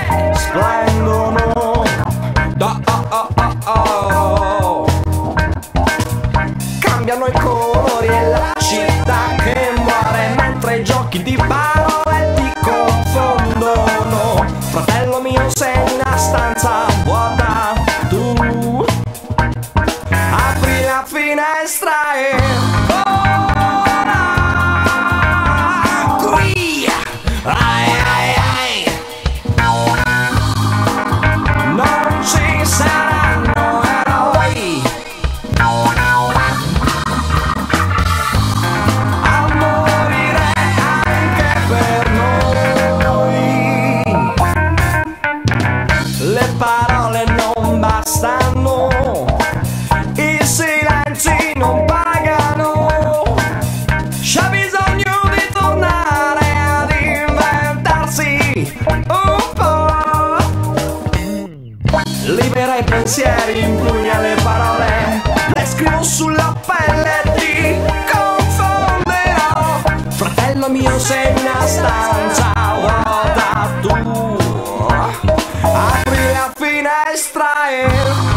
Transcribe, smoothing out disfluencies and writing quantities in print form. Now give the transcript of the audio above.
splendono. Cambiano i colori e la città che muore, mentre i giochi di parole ti confondono. Fratello mio, sei una stanza vuota, tu apri la finestra e vola qui. Ai ai ai. Non ci saranno eroi a morire anche per noi. Le parole non bastano, i silenzi non pagano. C'è bisogno di tornare ad inventarsi un po'. Libera i pensieri, impugna le parole, le scrivo sulla pelle e ti confonderò. Fratello mio, sei una stanza vuota, tu apri la finestra e